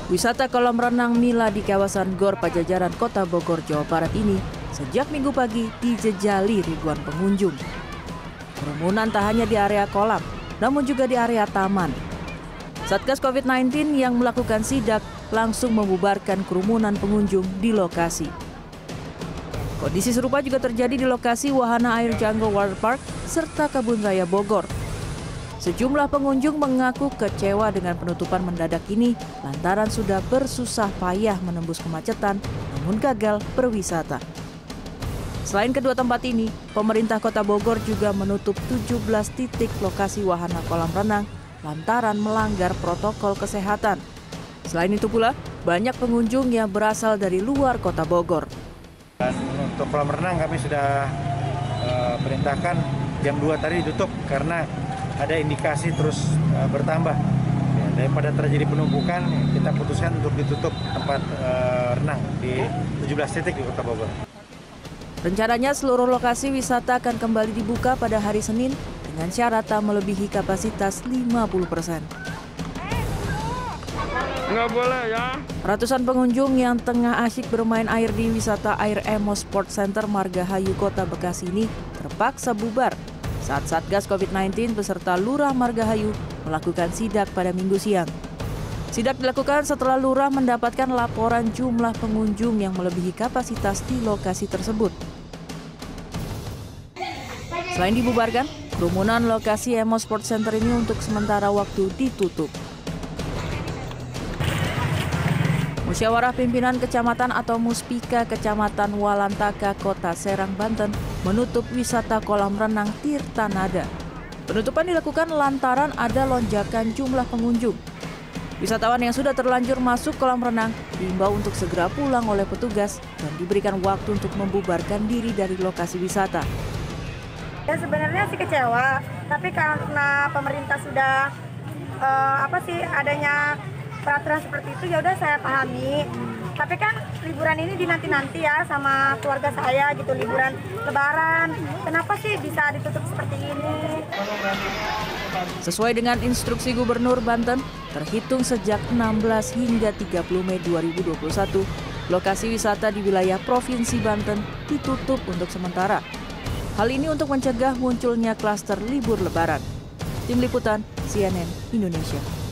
Wisata kolam renang Mila di kawasan Gor Pajajaran, Kota Bogor, Jawa Barat ini sejak Minggu pagi dijejali ribuan pengunjung. Kerumunan tak hanya di area kolam, namun juga di area taman. Satgas COVID-19 yang melakukan sidak langsung membubarkan kerumunan pengunjung di lokasi. Kondisi serupa juga terjadi di lokasi Wahana Air Jungle Water Park serta Kebun Raya Bogor. Sejumlah pengunjung mengaku kecewa dengan penutupan mendadak ini lantaran sudah bersusah payah menembus kemacetan namun gagal berwisata. Selain kedua tempat ini, pemerintah Kota Bogor juga menutup 17 titik lokasi wahana kolam renang lantaran melanggar protokol kesehatan. Selain itu pula, banyak pengunjung yang berasal dari luar Kota Bogor. Dan untuk kolam renang kami sudah perintahkan jam 2 tadi ditutup karena ada indikasi terus bertambah. Daripada terjadi penumpukan, kita putuskan untuk ditutup tempat renang di 17 titik di Kota Bogor. Rencananya seluruh lokasi wisata akan kembali dibuka pada hari Senin dengan syarat tak melebihi kapasitas 50%. Nggak boleh ya. Ratusan pengunjung yang tengah asyik bermain air di wisata Air Emo Sport Center Margahayu, Kota Bekasi ini terpaksa bubar saat Satgas COVID-19 beserta Lurah Margahayu melakukan sidak pada Minggu siang. Sidak dilakukan setelah Lurah mendapatkan laporan jumlah pengunjung yang melebihi kapasitas di lokasi tersebut. Selain dibubarkan, kerumunan lokasi Emo Sport Center ini untuk sementara waktu ditutup. Musyawarah Pimpinan Kecamatan atau Muspika Kecamatan Walantaka, Kota Serang, Banten menutup wisata kolam renang Tirta Nada. Penutupan dilakukan lantaran ada lonjakan jumlah pengunjung. Wisatawan yang sudah terlanjur masuk kolam renang diimbau untuk segera pulang oleh petugas dan diberikan waktu untuk membubarkan diri dari lokasi wisata. Ya sebenarnya sih kecewa, tapi karena pemerintah sudah adanya peraturan seperti itu, ya udah saya pahami. Tapi kan liburan ini dinanti-nanti ya sama keluarga saya gitu, liburan Lebaran. Kenapa sih bisa ditutup seperti ini? Sesuai dengan instruksi Gubernur Banten, terhitung sejak 16 hingga 30 Mei 2021, lokasi wisata di wilayah Provinsi Banten ditutup untuk sementara. Hal ini untuk mencegah munculnya klaster libur Lebaran. Tim Liputan CNN Indonesia.